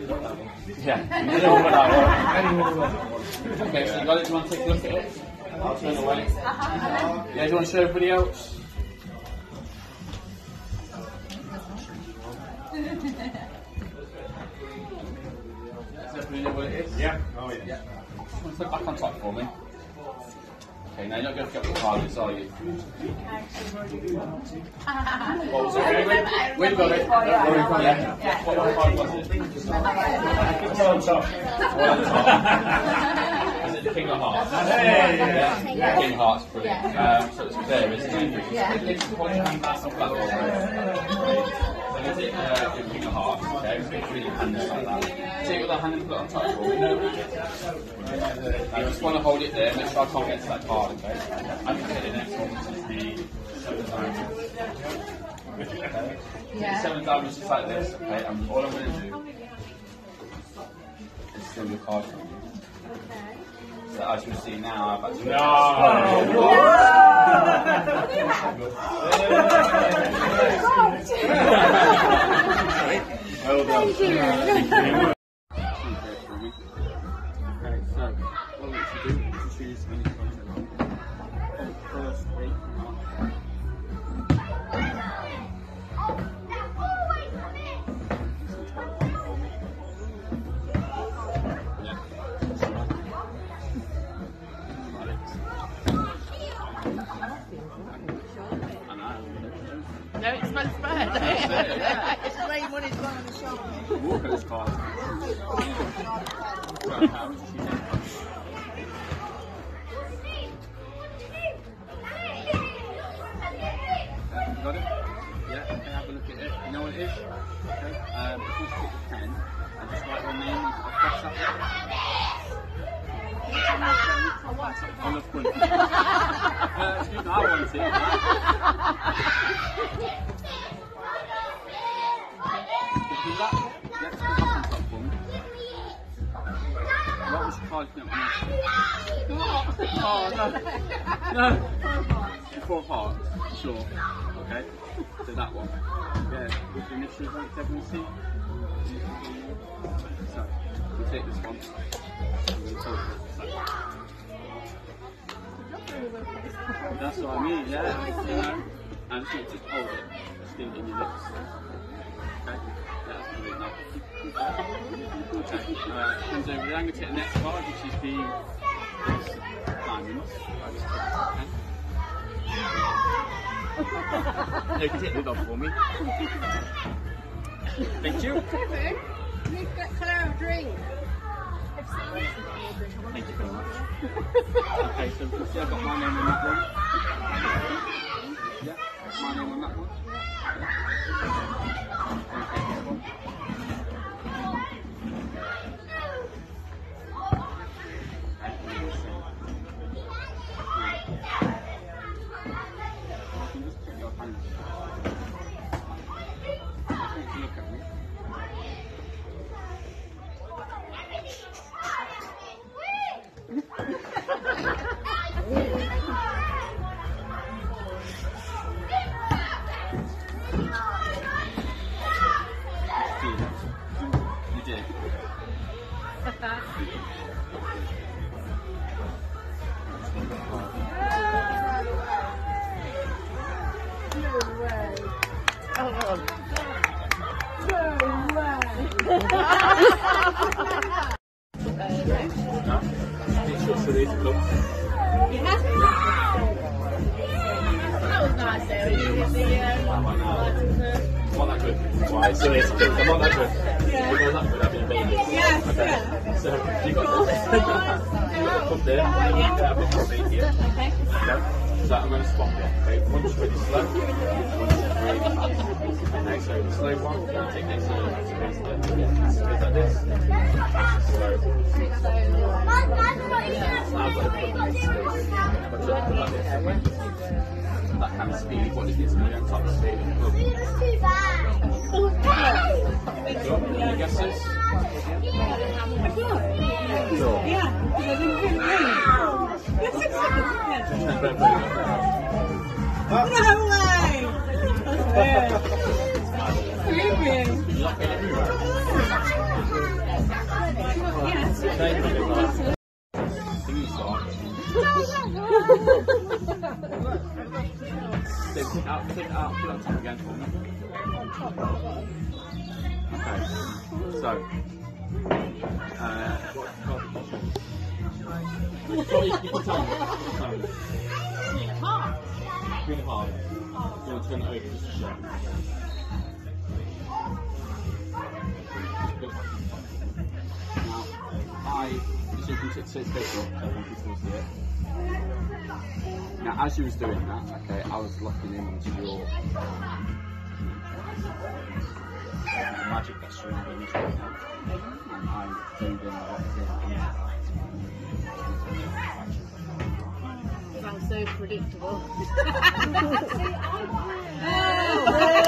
Yeah. Okay, so you got it. Do you want to take a look at it? I'll turn away. Yeah, do you want to show everybody else? Does everybody know what it is? Yeah. Oh yeah. Yeah. Just want to put back on top for me. Okay, now you're not going to get the targets, are you? What was it? We've got it. Yeah. What card was it? It's on top. Is it the King of Hearts? Hey, yeah. King of Hearts, brilliant. So it's there, isn't it? It's one hand that's not that one. So is it the King of Hearts? Okay, so it's really handy like that. Take with that hand and put it on top for me. I just want to hold it there, make sure I can't get to that card, okay? I'm going to get the next one, which is the 7 diamonds. Okay. 7 diamonds just like this, okay? And all I'm going to do is steal your card from you. Okay. So as you see now, I've actually... Well done. Okay, so what we should do is choose any colour you want. First, yeah. No, it smells bad. It's great when it's gone on the shop. Walker's card. Got it? Yeah, okay, have a look at it. You know what it is? Okay, if you stick the pen and just write your name across that on the front. Excuse me, I want it. Do that? Let's put that on top for me. What was the card you on this? Oh, no. No. 4 hearts. Sure. Okay. So that one. Yeah. With the initials on it, everyone see? So, we take this one. I'm going to hold it. That's what I mean, yeah. You know. And so just hold it. Sting it in your lips. Okay. That's brilliant. Now. Okay. Comes over there. I'm going to take the next card, which is the diamonds. You can take the dog for me. Thank you. Can I have a drink? Thank you very much. Okay, so you can see I've got my name on that one. Yeah, my name on that one. Okay, this one. You did. That was nice though. You get the Not that good. Why? So it's not that good. If it was that good, I'd be a baby. yes, Okay. yeah. So you got this. You got up there. Yeah, I've got my feet here. Okay. Okay. So I'm going to swap it. Okay. One's really slow. One's really fast. Okay. So the slow one, take this slow. So like this. Slow. Now I've got to put this slow. But just put like this. That kind of speed, what it is, really on top of speed. Any guesses? Yeah, because I didn't put it in. No way! That's weird. Creepy. Take it out, put it on top again for me. Okay, so, you put time. 3.5. You want to turn it over just to show. Now, so you can sit face up, so I can still see it. Now, as you was doing that, okay, I was looking into your magic that's surrounding us right now, and I'm zoomed in on Sounds so predictable.